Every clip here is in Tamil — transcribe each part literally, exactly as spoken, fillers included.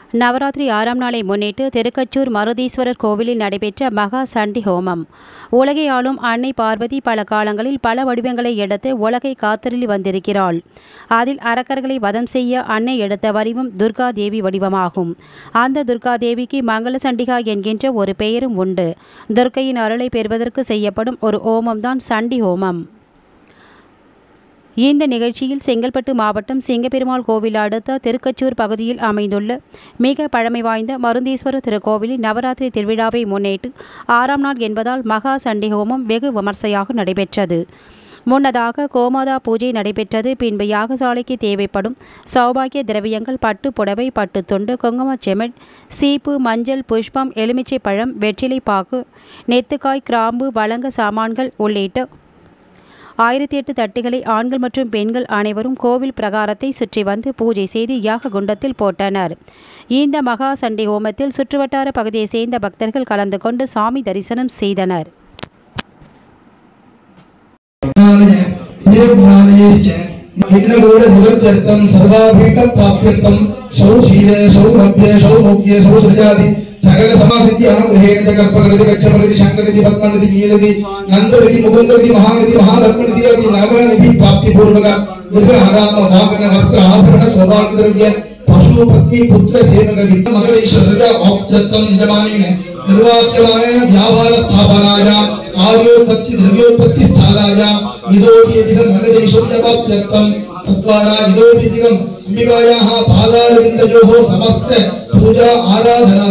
நவராத்திரி ஆறாம் நாளை முன்னிட்டு திருக்கச்சூர் மருதீஸ்வரர் கோவிலில் நடைபெற்ற மகா சண்டி ஹோமம். உலகை ஆளும் அன்னை பார்வதி பல காலங்களில் பல வடிவங்களை எடுத்து உலகை காத்தருளி வந்திருக்கிறாள். அதில் அரக்கர்களை வதம் செய்ய அன்னை எடுத்த வடிவம் துர்கா தேவி வடிவமாகும். அந்த துர்கா தேவிக்கு மங்கள சண்டிகா என்கின்ற ஒரு பெயரும் உண்டு. துர்க்கையின் அருளை பெறுவதற்கு செய்யப்படும் ஒரு ஹோமம்தான் சண்டி ஹோமம். இந்த நிகழ்ச்சியில் செங்கல்பட்டு மாவட்டம் சிங்கப்பெருமாள் கோவில் அடுத்த திருக்கச்சூர் பகுதியில் அமைந்துள்ள மிக பழமை வாய்ந்த மருந்தீஸ்வரர் திருக்கோவிலில் நவராத்திரி திருவிழாவை முன்னிட்டு ஆறாம் நாள் என்பதால் மகா சண்டி ஹோமம் வெகு விமர்சையாக நடைபெற்றது. முன்னதாக கோமாதா பூஜை நடைபெற்றது. பின்பு யாகசாலைக்கு தேவைப்படும் சௌபாகிய திரவியங்கள் பட்டு புடவை, பட்டு துண்டு, குங்கும செமட், சீப்பு, மஞ்சள், புஷ்பம், எலுமிச்சை பழம், வெற்றிலை பாக்கு, நெத்துக்காய், கிராம்பு, வழங்க சாமான்கள் உள்ளிட்ட ஆயிரத்தி எட்டு தட்டுகளை ஆண்கள் மற்றும் பெண்கள் அனைவரும் கோவில் பிரகாரத்தை சுற்றி வந்து பூஜை செய்து யாக குண்டத்தில் போட்டனர். இந்த மகா சண்டி ஹோமத்தில் சுற்றுவட்டார பகுதியை சேர்ந்த பக்தர்கள் கலந்து கொண்டு சாமி தரிசனம் செய்தனர். सकल समासिद्धि अनुग्रहेण कल्पकृति कच्छपकृति शंकरकृति पद्मकृति नीलकृति नंदकृति मुकुंदकृति महाकृति महालक्ष्मीकृति आदि नवनिधि प्राप्ति पूर्वक दिव्य आराम वाहन वस्त्र आभरण सौभाग्य द्रव्य पशु पत्नी पुत्र सेवक वित्त मगधेश्वर्य औपचारिकम यजमानेन निर्वाच्यमानेन व्यापार स्थापनाय कार्योत्पत्ति द्रव्योत्पत्ति स्थानाय इदोपि अधिकं मगधेश्वर्य औपचारिकम तद्वारा इदोपि अधिकं अंबिकायाः पादारविन्दयोः समस्त पूजा आराधना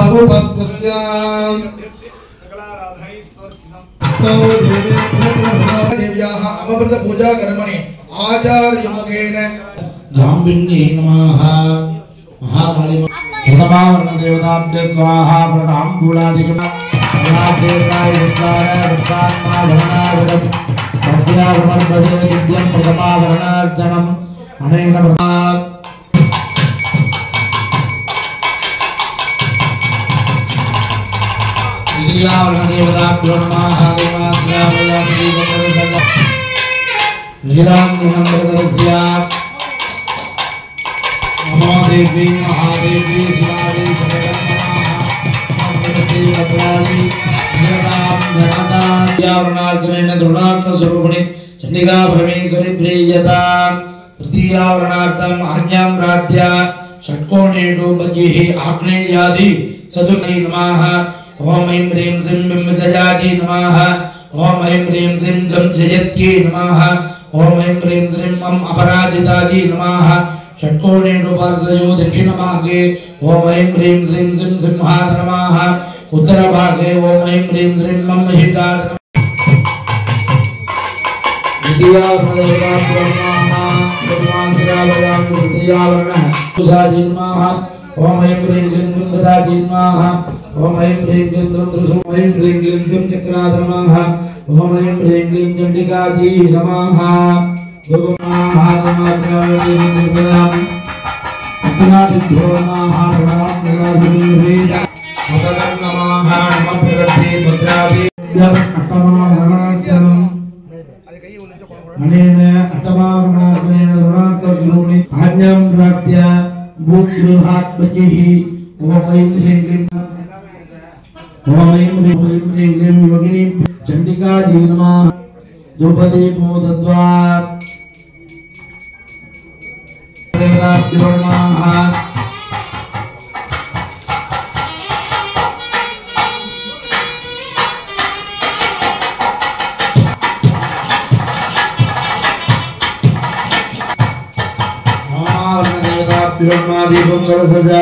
देव्याः अमृत पूजा कर्मणि आचार्य मुखेन जाम्बिन्नी नमः महाकाली प्रथमावर्ण देवताभ्य स्वाहा प्रथाम्बूलादिकं नादेवाय विद्वार विद्वान्मा धरणाविदं सत्यावमर्पदे विद्यं प्रथमावरणार्चनम् अनेन प्रथाम् देवताभ्यो नमः देवाग्रामयामि वन्दे नीलां नम्रदरस्य नमो देवी महादेवी शिवादेवी सर्वधर्मनाः वक्राली नीलां धनदा यावनार्चनेन द्रुणात्म स्वरूपिणी चंडिका परमेश्वरी प्रियता तृतीयावरणार्थम् आज्ञां प्रार्थ्य षट्कोणेषु बहिः आग्नेयादि चतुर्णे नमः ओम ऐं ह्रीं श्रीं बिम्बजयाति नमः ओम ऐं ह्रीं श्रीं जं जयत्यै नमः ओम ऐं ह्रीं श्रीं मम अपराजितायै नमः षट्कोणेषु पार्श्वयोः दक्षिणभागे ओम ऐं ह्रीं श्रीं सिं सिंहाय नमः उत्तरभागे ओम ऐं ह्रीं श्रीं मम महिताय नमः द्वितीयावरणं प्रथमावरणं तृतीयावरणं सुधाजी नमः ओम ऐं ह्रीं क्लीं बिम्बदाजी नमः ओम ऐं ह्रीं क्लीं द्रुमद्रुसु ऐं ह्रीं क्लीं जं चक्राय नमः ओम ऐं ह्रीं क्लीं चण्डिकाजी नमः गुरुमाहात्मात्मावेदिनं अत्नादिभ्यो नमः प्रणवात्मनासिनी सततं नमः नमः प्रगति भद्रादि अष्टमावरणार्चनम् अनेन अष्टमावरणार्चनेन ऋणात्मकरूपिणी आज्ञां प्राप्य भूतगृहात्मजिः ओम ऐं ह्रीं क्लीं ओम ऐं ह्रीं क्लीं योगिनी चण्डिकाजी नमः द्रौपदीपो दद्वा देवताभ्यो नमः देवताभ्यो नमः दीपं करसजा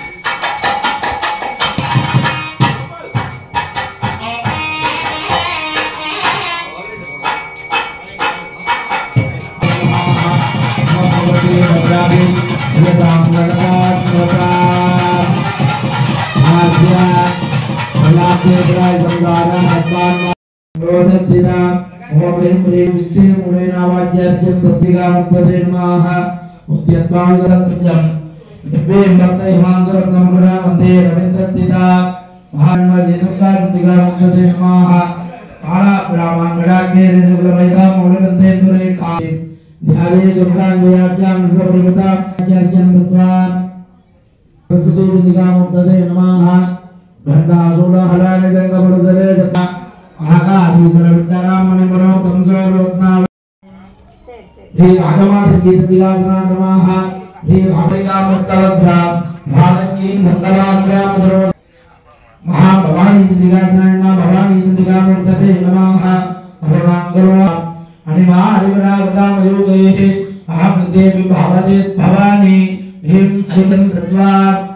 ओम ऐं ह्रीं विच्चे मूलेनावाज्यार्चन प्रतिगामन्तते नमः उद्यत्वाङ्गरसंजं दिव्ये भक्तैमाङ्गरत्नं गणा वन्दे रविन्दत्तिता महान्मजेनुकान्तिगामन्तते नमः कालाब्राह्मणगणाख्ये ऋतुकुलमयिता मूलवन्दे तुरे काले ध्याये दुर्गां जयाज्ञां सर्वप्रभुतां दत्त्वा प्रसिद्धिकामूर्तये नमः गंगासूलहलानि जंगमरुजरे जता आगाधीसरविद्यारामणिमनोक्तं सर्वरत्ना श्री राजमातृगीतदिगासना नमः श्री राधिकामुक्तवद्भ्रा भारतीं संकलाग्रामधरो महाभवानी दिगासना नमः भवानी दिगामूर्तये नमः भगवांगरो अनिमा हरिवरावदामयोगैः अहं देवी भवदेव भवानी हिम ऐदं तत्वा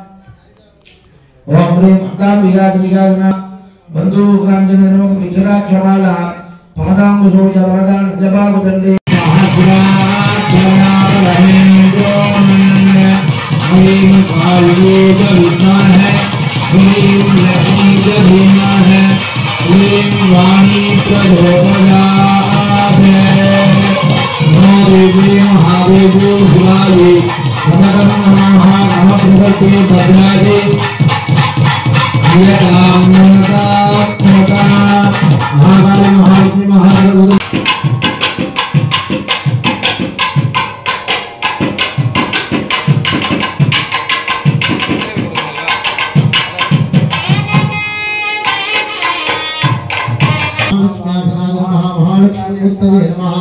ओम ह्रीं अक्कां विगास विगासना बंधु कांचननो विचरा क्षमाला पादांबुसो जवरदान जबागुदंडे ह्रीं काली विद्वान है ह्रीं लक्ष्मी धीमा है ह्रीं वाणी प्रचोदयात् देवी महादेवी शिवाजी समगम नमः नमः प्रभुते भद्राजे यदाम नमता नमता महाकाली महालक्ष्मी महागणपति महालक्ष्मी उत्तरे नमः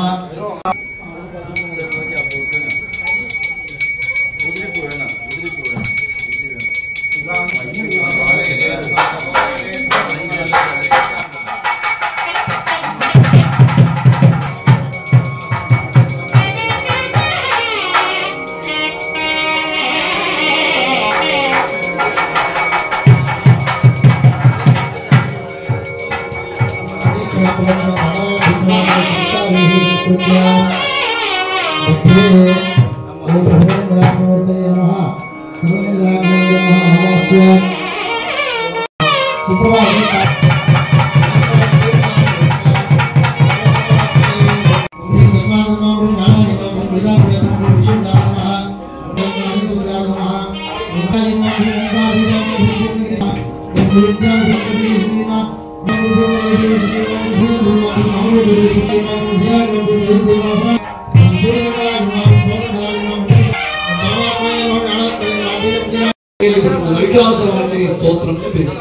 स्तोत्रम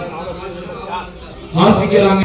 हासिकरांगे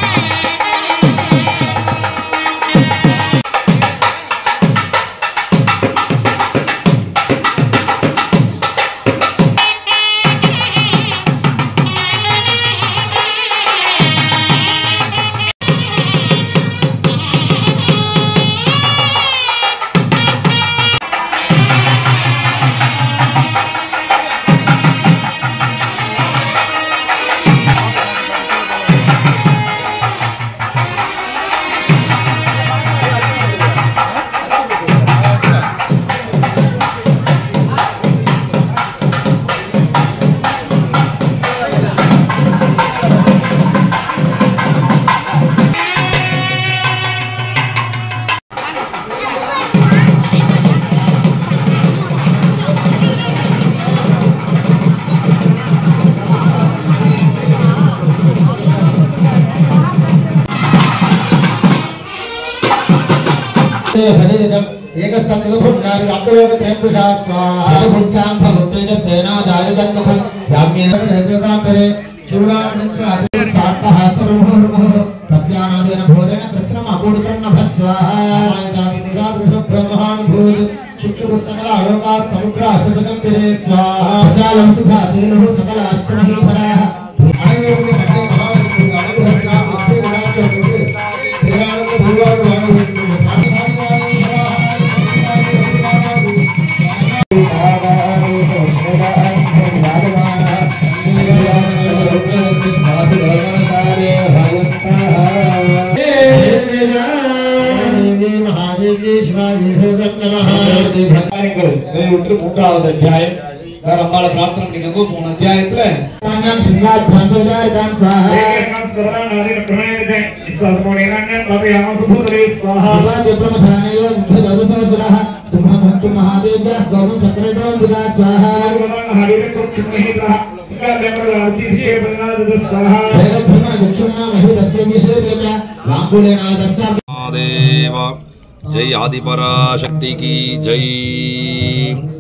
மூன்றாவது அத்தியாயம் அம்பாளை பிரார்த்தனை பண்ணிக்கோங்க. மூணு அத்தியாயத்துல जय आदिपराशक्ति की जय।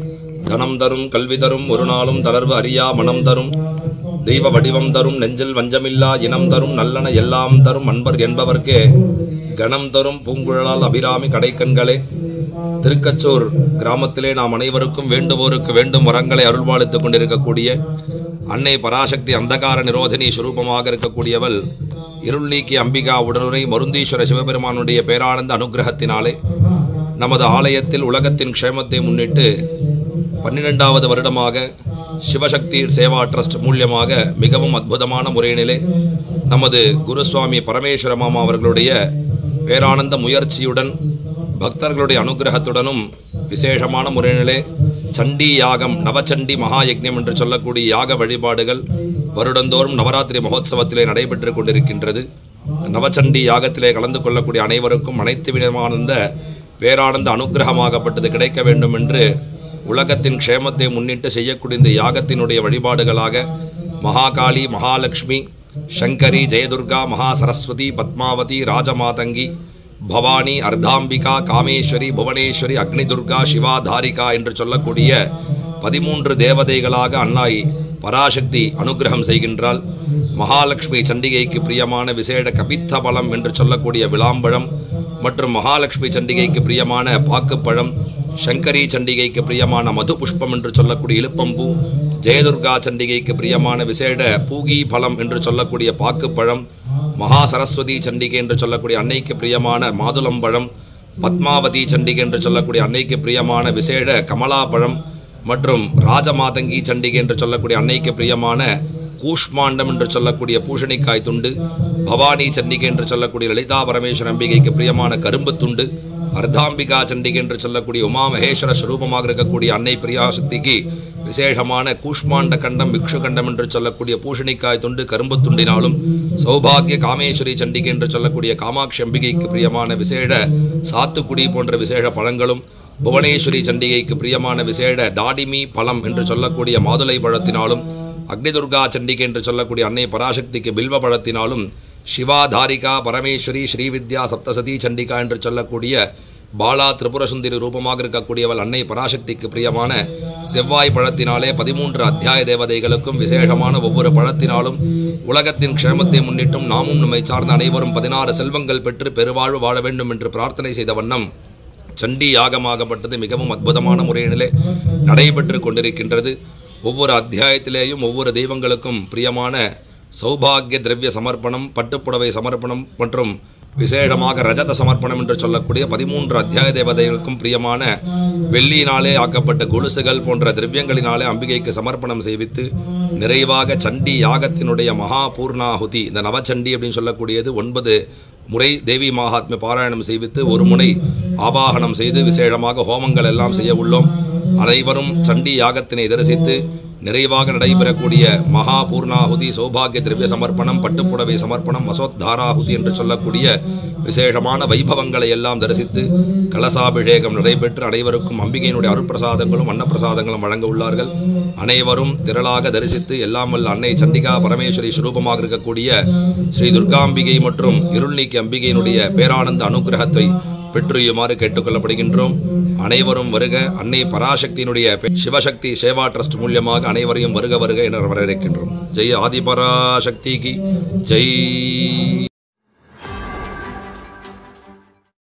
தனம் தரும் கல்வி தரும் ஒரு நாளும் தளர்வு அறியா மனம் தரும் தெய்வ வடிவம் தரும் நெஞ்சில் வஞ்சமில்லா இனம் தரும் நல்லன எல்லாம் தரும் அன்பர் என்பவர்க்கே கணம் தரும் பூங்குழலால் அபிராமி கடைக்கண்களே. திருக்கச்சூர் கிராமத்திலே நாம் அனைவருக்கும் வேண்டுவோருக்கு வேண்டும் வரங்களை அருள்பாலித்துக் கொண்டிருக்கக்கூடிய அன்னை பராசக்தி அந்தகார நிரோதினி சுரூபமாக இருக்கக்கூடியவள் இருள் நீக்கி அம்பிகா உடனுரை மருந்தீஸ்வர சிவபெருமானுடைய பேரானந்த அனுகிரகத்தினாலே நமது ஆலயத்தில் உலகத்தின் க்ஷேமத்தை முன்னிட்டு பன்னிரெண்டாவது வருடமாக சிவசக்தி சேவா ட்ரஸ்ட் மூலியமாக மிகவும் அற்புதமான முறையினிலே நமது குருசுவாமி பரமேஸ்வர மாமா அவர்களுடைய பேரானந்த முயற்சியுடன் பக்தர்களுடைய அனுகிரகத்துடனும் விசேஷமான முறையிலே சண்டி யாகம் நவச்சண்டி மகா யக்ஞம் என்று சொல்லக்கூடிய யாக வழிபாடுகள் வருடந்தோறும் நவராத்திரி மகோத்சவத்திலே நடைபெற்று கொண்டிருக்கின்றது. நவச்சண்டி யாகத்திலே கலந்து கொள்ளக்கூடிய அனைவருக்கும் அனைத்து விதமான பேரானந்த அனுகிரகமாகப்பட்டது கிடைக்க வேண்டும் என்று உலகத்தின் க்ஷேமத்தை முன்னிட்டு செய்யக்கூடிய இந்த யாகத்தினுடைய வழிபாடுகளாக மகாகாளி, மகாலட்சுமி, சங்கரி, ஜெயதுர்கா, மகா சரஸ்வதி, பத்மாவதி, ராஜமாதங்கி, பவானி, அர்த்தாம்பிகா, காமேஸ்வரி, புவனேஸ்வரி, அக்னி துர்கா, சிவா, தாரிகா என்று சொல்லக்கூடிய பதிமூன்று தேவதைகளாக அன்னாய் பராசக்தி அனுகிரகம் செய்கின்றாள். மகாலட்சுமி சண்டிகைக்கு பிரியமான விசேட கபித்த பலம் என்று சொல்லக்கூடிய விளாம்பழம் மற்றும் மகாலட்சுமி சண்டிகைக்கு பிரியமான பாக்குப்பழம், சங்கரி சண்டிகைக்கு பிரியமான மது புஷ்பம் என்று சொல்லக்கூடிய இலுப்பம்பூ, ஜெயதுர்கா சண்டிகைக்கு பிரியமான விசேட பூகி பலம் என்று சொல்லக்கூடிய பாக்குப்பழம், மகா சரஸ்வதி சண்டிகை என்று சொல்லக்கூடிய அன்னைக்கு பிரியமான மாதுளம்பழம், பத்மாவதி சண்டிகை என்று சொல்லக்கூடிய அன்னைக்கு பிரியமான விசேட கமலாப்பழம் மற்றும் ராஜமாதங்கி சண்டிகை என்று சொல்லக்கூடிய அன்னைக்கு பிரியமான கூஷ்மாண்டம் என்று சொல்லக்கூடிய பூஷணிக்காய் துண்டு, பவானி சண்டிகை என்று சொல்லக்கூடிய லலிதா பரமேஸ்வர அம்பிகைக்கு பிரியமான கரும்பு துண்டு, அர்த்தாம்பிகா சண்டிகை என்று சொல்லக்கூடிய உமா மகேஸ்வர ஸ்வரூபமாக இருக்கக்கூடிய அன்னை பிரியாசக்திக்கு விசேஷமான கூஷ்மாண்ட கண்டம், பிக்ஷு கண்டம் என்று சொல்லக்கூடிய பூஷணிக்காய் துண்டு கரும்பு துண்டினாலும், சௌபாகிய காமேஸ்வரி சண்டிகை என்று சொல்லக்கூடிய காமாட்சி அம்பிகைக்கு பிரியமான விசேட சாத்துக்குடி போன்ற விசேஷ பழங்களும், புவனேஸ்வரி சண்டிகைக்கு பிரியமான விசேட தாடிமி பழம் என்று சொல்லக்கூடிய மாதுளை பழத்தினாலும், அக்னி துர்கா சண்டிகை என்று சொல்லக்கூடிய அன்னை பராசக்திக்கு பில்வ பழத்தினாலும், சிவா, தாரிகா, பரமேஸ்வரி, ஸ்ரீவித்யா, சப்தசதி சண்டிகா என்று சொல்லக்கூடிய பாலா திரிபுரசுந்தரி ரூபமாக இருக்கக்கூடியவள் அன்னை பராசக்திக்கு பிரியமான செவ்வாய் பழத்தினாலே பதிமூன்று அத்தியாய தேவதைகளுக்கும் விசேஷமான ஒவ்வொரு பழத்தினாலும் உலகத்தின் க்ஷேமத்தை முன்னிட்டும் நாமும் நம்மை சார்ந்த அனைவரும் பதினாறு செல்வங்கள் பெற்று பெருவாழ்வு வாழ வேண்டும் என்று பிரார்த்தனை செய்த வண்ணம் சண்டி யாகமாகப்பட்டது மிகவும் அற்புதமான முறையிலே நடைபெற்று கொண்டிருக்கின்றது. ஒவ்வொரு அத்தியாயத்திலேயும் ஒவ்வொரு தெய்வங்களுக்கும் பிரியமான சௌபாகிய திரவிய சமர்ப்பணம், பட்டுப்புடவை சமர்ப்பணம் மற்றும் விசேஷமாக ரஜத சமர்ப்பணம் என்று சொல்லக்கூடிய பதிமூன்று அத்தியாய தேவதைகளுக்கும் பிரியமான வெள்ளியினாலே ஆக்கப்பட்ட கொலுசுகள் போன்ற திரவியங்களினாலே அம்பிகைக்கு சமர்ப்பணம் செய்வித்து நிறைவாக சண்டி யாகத்தினுடைய மகா பூர்ணாகுதி, இந்த நவச்சண்டி அப்படின்னு சொல்லக்கூடியது ஒன்பது முறை தேவி மகாத்மிய பாராயணம் செய்வித்து ஒரு முறை ஆவாகனம் செய்து விசேஷமாக ஹோமங்கள் எல்லாம் செய்ய உள்ளோம். அனைவரும் சண்டி யாகத்தினை தரிசித்து நிறைவாக நடைபெறக்கூடிய மகா பூர்ணாகுதி, சௌபாகிய திரவிய சமர்ப்பணம், பட்டுப்புடவை சமர்ப்பணம், வசோத்தாராகுதி என்று சொல்லக்கூடிய விசேஷமான வைபவங்களை எல்லாம் தரிசித்து கலசாபிஷேகம் நடைபெற்று அனைவருக்கும் அம்பிகையினுடைய அருட்பிரசாதங்களும் அன்னப்பிரசாதங்களும் வழங்க உள்ளார்கள். அனைவரும் திரளாக தரிசித்து எல்லாம் வல்ல அன்னை சண்டிகா பரமேஸ்வரி ஸ்வரூபமாக இருக்கக்கூடிய ஸ்ரீ துர்காம்பிகை மற்றும் இருள் நீக்கி அம்பிகையினுடைய பேரானந்த அனுகிரகத்தை பெற்றுயுமாறு கேட்டுக்கொள்ளப்படுகின்றோம். அனைவரும் வருக. அன்னை பராசக்தியினுடைய சிவசக்தி சேவா ட்ரஸ்ட் மூலியமாக அனைவரையும் வருக வருக என வரவேற்கின்றோம். ஜெய் ஆதிபராசக்திக்கு ஜெய்.